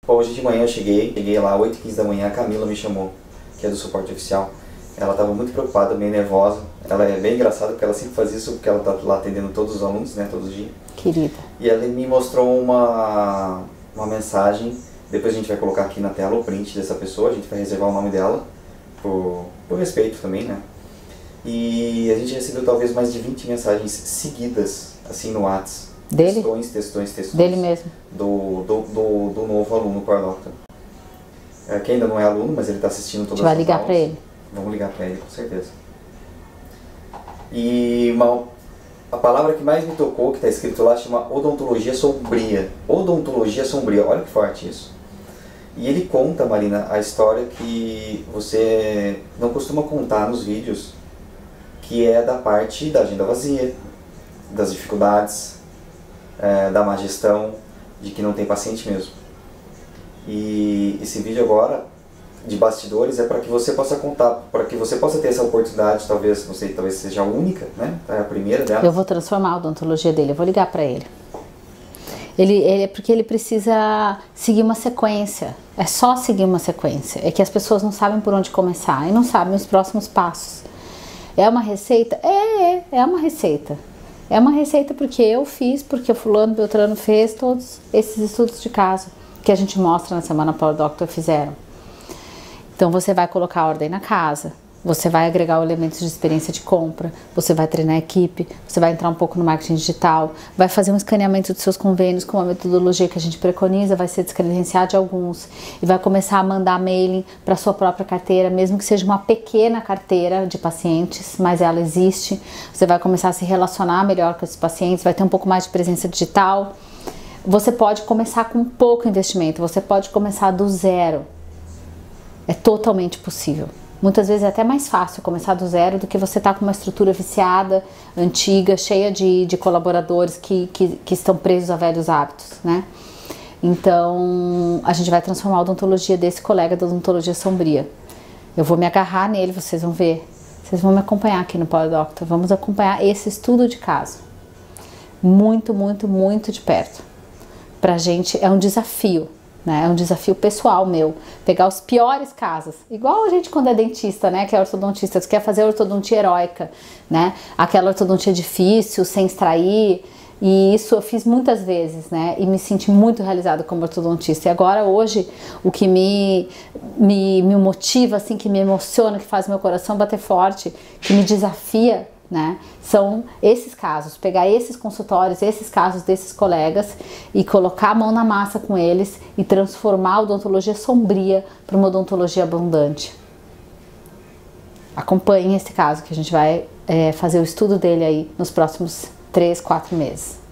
Hoje de manhã eu cheguei lá 8h15 da manhã, a Camila me chamou, que é do suporte oficial. Ela estava muito preocupada, meio nervosa. Ela é bem engraçada porque ela sempre faz isso, porque ela está lá atendendo todos os alunos, né, todos os dias. Querida. E ela me mostrou uma mensagem, depois a gente vai colocar aqui na tela o print dessa pessoa, a gente vai reservar o nome dela, por respeito também, né. E a gente recebeu talvez mais de 20 mensagens seguidas, assim, no WhatsApp. Dele? Textões. Dele mesmo. Do novo aluno Core Doctor. Que ainda não é aluno, mas ele está assistindo todas as aulas. A gente vai ligar para ele. Vamos ligar para ele, com certeza. E a palavra que mais me tocou, que está escrito lá, chama odontologia sombria. Odontologia sombria, olha que forte isso. E ele conta, Marina, a história que você não costuma contar nos vídeos, que é da parte da agenda vazia, das dificuldades, da má gestão, de que não tem paciente mesmo. E esse vídeo agora, de bastidores, é para que você possa contar, para que você possa ter essa oportunidade, talvez, não sei, talvez seja a única, né? É a primeira dela. Eu vou transformar a odontologia dele, eu vou ligar para ele. Ele porque ele precisa seguir uma sequência. É só seguir uma sequência. É que as pessoas não sabem por onde começar e não sabem os próximos passos. É uma receita? É uma receita. É uma receita porque eu fiz, porque o fulano, Beltrano fez, todos esses estudos de caso que a gente mostra na Semana Power Doctor fizeram. Então você vai colocar ordem na casa, você vai agregar elementos de experiência de compra, você vai treinar a equipe, você vai entrar um pouco no marketing digital, vai fazer um escaneamento dos seus convênios com a metodologia que a gente preconiza, vai ser descredenciar de alguns e vai começar a mandar mailing para sua própria carteira, mesmo que seja uma pequena carteira de pacientes, mas ela existe. Você vai começar a se relacionar melhor com esses pacientes, vai ter um pouco mais de presença digital. Você pode começar com pouco investimento, você pode começar do zero. É totalmente possível. Muitas vezes é até mais fácil começar do zero do que você estar com uma estrutura viciada, antiga, cheia de colaboradores que estão presos a velhos hábitos, né? Então, a gente vai transformar a odontologia desse colega da odontologia sombria. Eu vou me agarrar nele, vocês vão ver. Vocês vão me acompanhar aqui no Power Doctor. Vamos acompanhar esse estudo de caso. Muito, muito, muito de perto. Pra gente é um desafio. Né? É um desafio pessoal meu, pegar os piores casos, igual a gente quando é dentista, né? Que é ortodontista, você quer fazer ortodontia heróica, né? Aquela ortodontia difícil, sem extrair, e isso eu fiz muitas vezes, né? E me senti muito realizada como ortodontista. E agora, hoje, o que me motiva, assim, que me emociona, que faz meu coração bater forte, que me desafia, né? São esses casos, pegar esses consultórios, esses casos desses colegas e colocar a mão na massa com eles e transformar a odontologia sombria para uma odontologia abundante. Acompanhem esse caso que a gente vai fazer o estudo dele aí nos próximos 3, 4 meses.